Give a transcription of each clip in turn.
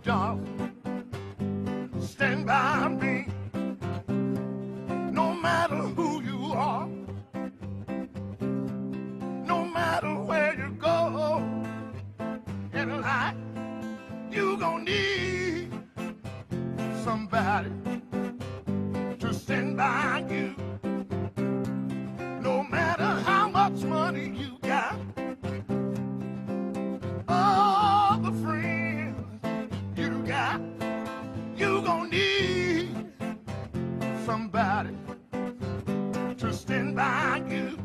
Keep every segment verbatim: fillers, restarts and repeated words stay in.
dark, stand by me. No matter who you are, no matter where you go in life, you gon' need somebody to stand by you. No matter how much money you got, all the friends you got, you gon' need somebody to stand by you.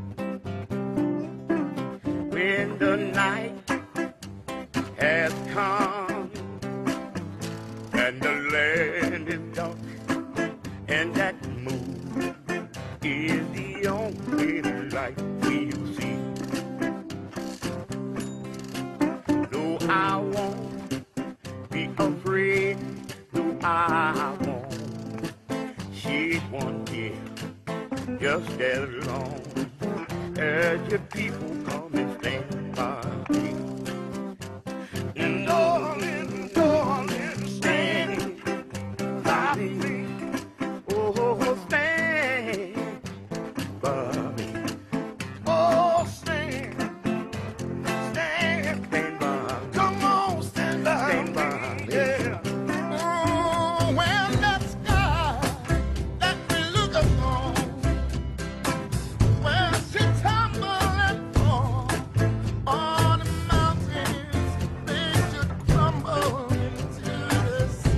When the night has come and the land is dark and that moon is the only light we'll see. No, I won't be afraid. No, I won't shed one tear. Just as long as your people come and stand by me. And darling, darling, stand by me. Oh, stand by me. Oh, stand, stand, stand by me. Come on, stand by stand me. By me. Yeah. Oh, well, the sky that we look upon, well, she tumble and fall on the mountains, they should crumble into the sea.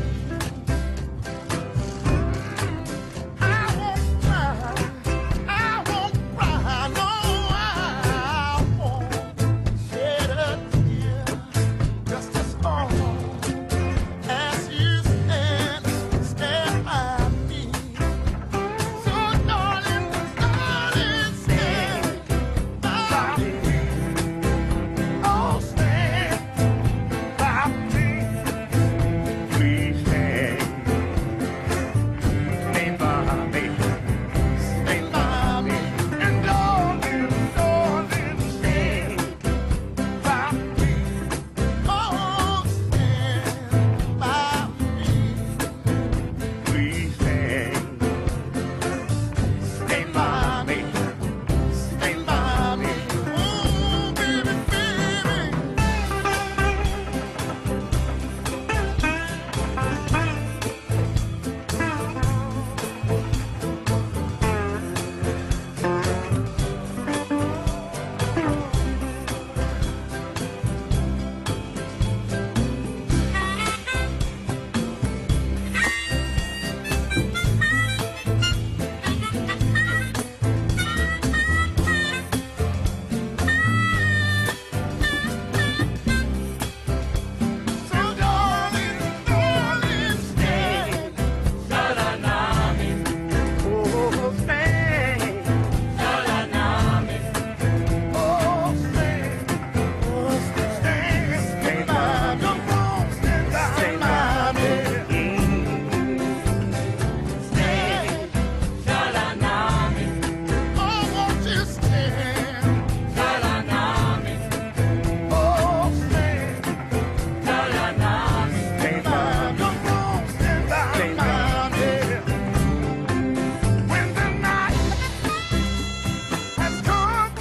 I won't cry, I won't cry, no, I won't shed a tear. Just as long as you stand, stand by me. So darling, darling, stand by me. Oh, stand by me. Please stand, stand by me, stand by me. And darling, darling, stand by me. Oh, stand by me. Please stand, stand by me, stand by me. Oh, baby, baby. So darling, darling, stand. Oh, stand. Oh, stand. Oh, stand. Stand by me. Come on, stand by me. Stand. Oh, won't you stand? Oh, stand. Stand by. Come on, stand by me. When the night has come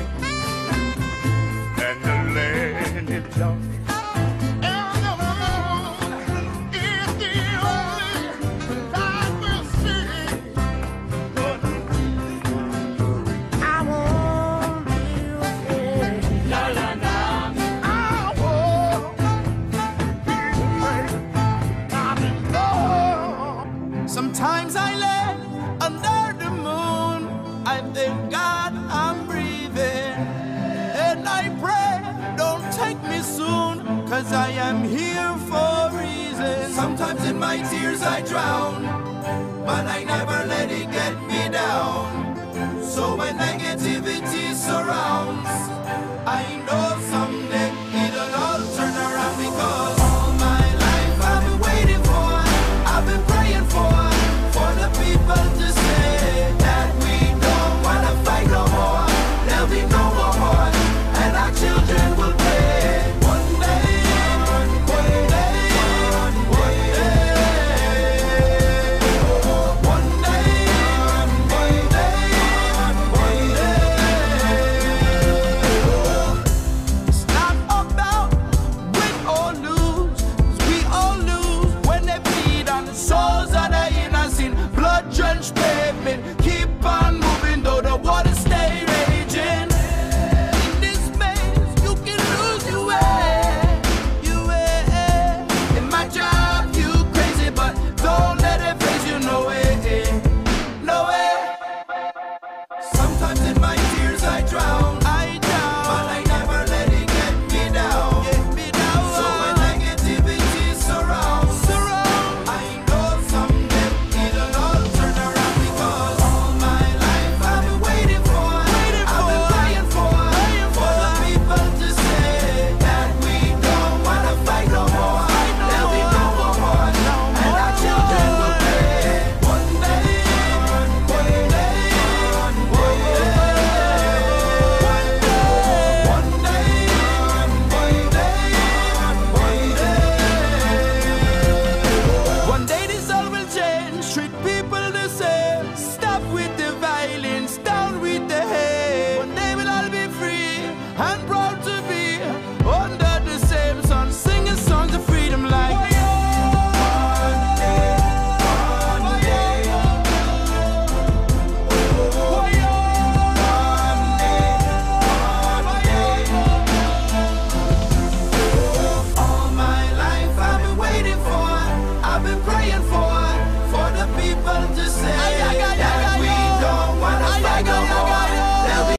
and the land is dark and the moon is the only light we'll see. But I won't be afraid. I won't be afraid. I'm in love. Sometimes I lay under the moon. I thank God I'm breathing. And I pray, don't take me soon, cause I am here for a reason. Sometimes in my tears I drown, but I never let it get me down. So when